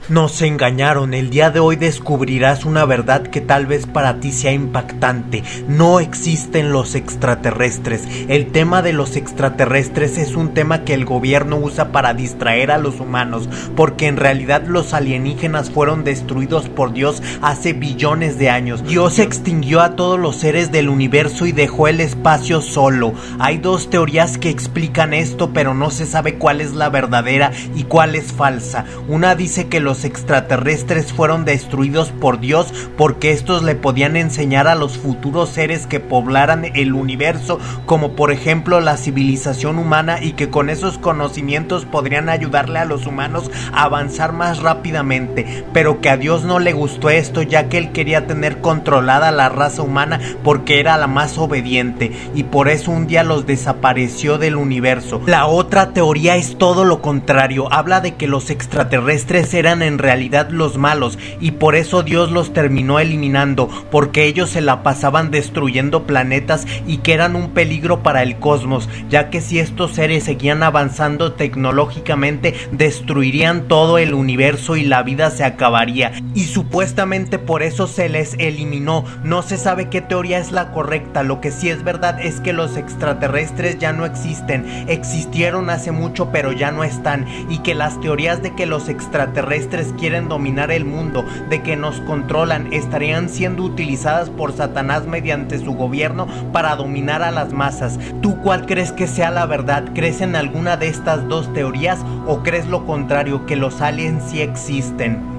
Nos engañaron. El día de hoy descubrirás una verdad que tal vez para ti sea impactante. No existen los extraterrestres. El tema de los extraterrestres es un tema que el gobierno usa para distraer a los humanos, porque en realidad los alienígenas fueron destruidos por Dios hace billones de años. Dios extinguió a todos los seres del universo y dejó el espacio solo. Hay dos teorías que explican esto, pero no se sabe cuál es la verdadera y cuál es falsa. Una dice que los extraterrestres fueron destruidos por Dios porque estos le podían enseñar a los futuros seres que poblaran el universo, como por ejemplo la civilización humana, y que con esos conocimientos podrían ayudarle a los humanos a avanzar más rápidamente, pero que a Dios no le gustó esto, ya que él quería tener controlada la raza humana porque era la más obediente, y por eso un día los desapareció del universo. La otra teoría es todo lo contrario. Habla de que los extraterrestres eran en realidad los malos y por eso Dios los terminó eliminando, porque ellos se la pasaban destruyendo planetas y que eran un peligro para el cosmos, ya que si estos seres seguían avanzando tecnológicamente destruirían todo el universo y la vida se acabaría, y supuestamente por eso se les eliminó. No se sabe qué teoría es la correcta. Lo que sí es verdad es que los extraterrestres ya no existen. Existieron hace mucho pero ya no están, y que las teorías de que los extraterrestres quieren dominar el mundo, de que nos controlan, estarían siendo utilizadas por Satanás mediante su gobierno para dominar a las masas. ¿Tú cuál crees que sea la verdad? ¿Crees en alguna de estas dos teorías o crees lo contrario, que los aliens sí existen?